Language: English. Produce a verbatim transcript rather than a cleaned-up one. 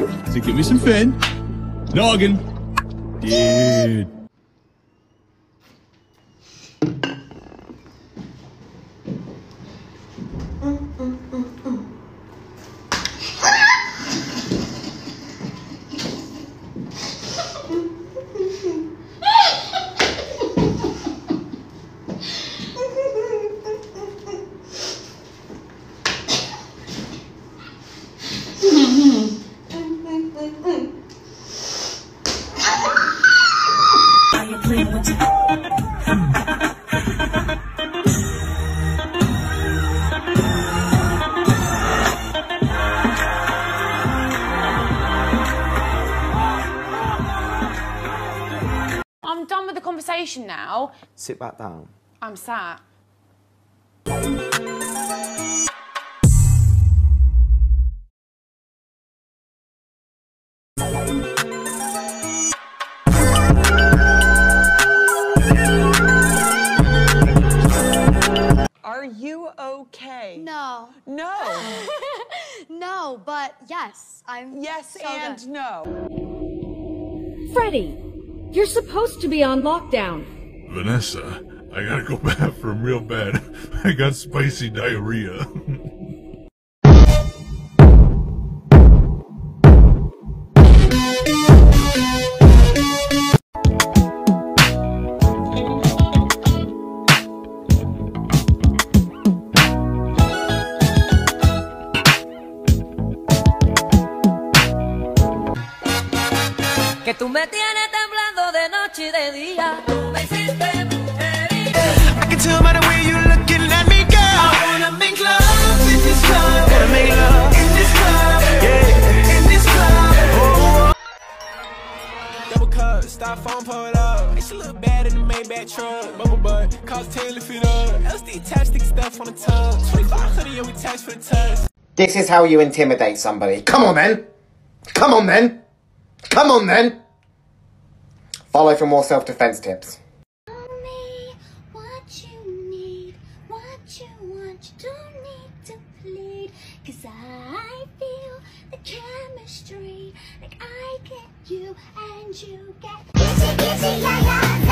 So give me some fin. Noggin. Dude. I'm done with the conversation now. Sit back down. I'm sat. Are you okay? No. No. No, but yes, I'm Yes so and good. no. Freddie, you're supposed to be on lockdown. Vanessa, I gotta go bathroom real bad. I got spicy diarrhea. Que tú me tienes temblando de noche y de día. Tú me hiciste mujerita. I can tell by the way you're looking at me, girl. I wanna make love in this club. Wanna make love in this club. Yeah, in this club. Oh. Double cup, styrofoam pull up. She look bad in the Maybach truck. Bubble butt, cause Taylor fit up. L S D tastic stuff on the tub. twenty-five hundred, yeah, we tax for the touch. This is how you intimidate somebody. Come on then. Come on then. Come on then. Follow for more self-defense tips. Tell me what you need, what you want, you don't need to plead. Cause I feel the chemistry, like I get you and you get kissy, kissy, yeah, yeah.